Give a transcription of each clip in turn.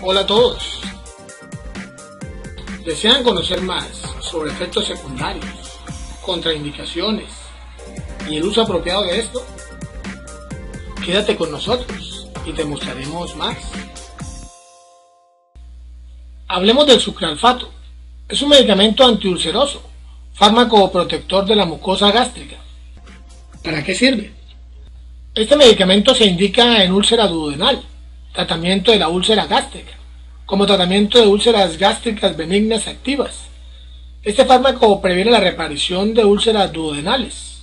Hola a todos. ¿Desean conocer más sobre efectos secundarios, contraindicaciones y el uso apropiado de esto? Quédate con nosotros y te mostraremos más. Hablemos del sucralfato. Es un medicamento antiulceroso, fármaco protector de la mucosa gástrica. ¿Para qué sirve? Este medicamento se indica en úlcera duodenal, tratamiento de la úlcera gástrica, como tratamiento de úlceras gástricas benignas activas. Este fármaco previene la reaparición de úlceras duodenales,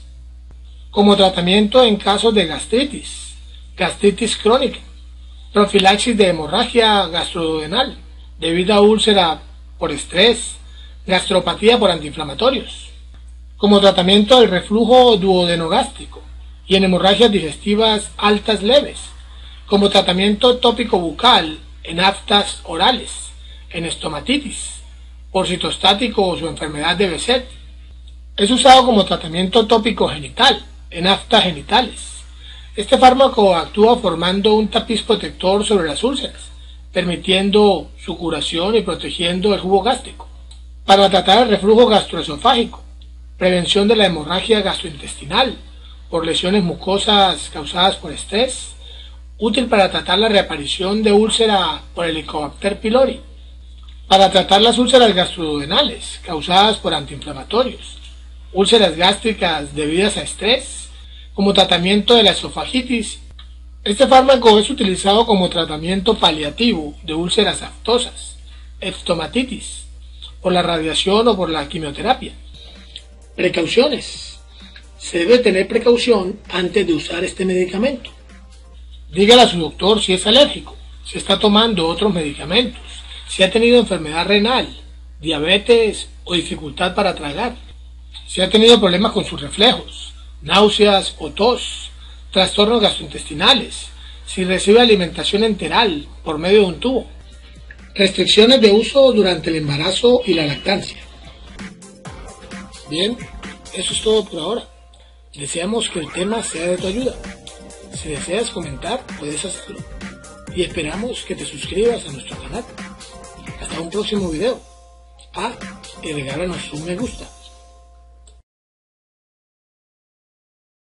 como tratamiento en casos de gastritis, gastritis crónica, profilaxis de hemorragia gastroduodenal debido a úlcera por estrés, gastropatía por antiinflamatorios, como tratamiento del reflujo duodenogástrico y en hemorragias digestivas altas leves, como tratamiento tópico bucal en aftas orales, en estomatitis, por citostáticos o enfermedad de Behçet. Es usado como tratamiento tópico genital, en aftas genitales. Este fármaco actúa formando un tapiz protector sobre las úlceras, permitiendo su curación y protegiendo el jugo gástrico. Para tratar el reflujo gastroesofágico, prevención de la hemorragia gastrointestinal por lesiones mucosas causadas por estrés, útil para tratar la reaparición de úlcera por Helicobacter pylori, para tratar las úlceras gastroduodenales causadas por antiinflamatorios, úlceras gástricas debidas a estrés, como tratamiento de la esofagitis. Este fármaco es utilizado como tratamiento paliativo de úlceras aftosas, estomatitis, por la radiación o por la quimioterapia. Precauciones. Se debe tener precaución antes de usar este medicamento. Dígale a su doctor si es alérgico, si está tomando otros medicamentos, si ha tenido enfermedad renal, diabetes o dificultad para tragar, si ha tenido problemas con sus reflejos, náuseas o tos, trastornos gastrointestinales, si recibe alimentación enteral por medio de un tubo, restricciones de uso durante el embarazo y la lactancia. Bien, eso es todo por ahora. Deseamos que el tema sea de tu ayuda. Si deseas comentar, puedes hacerlo. Y esperamos que te suscribas a nuestro canal. Hasta un próximo video. Y regálanos un me gusta.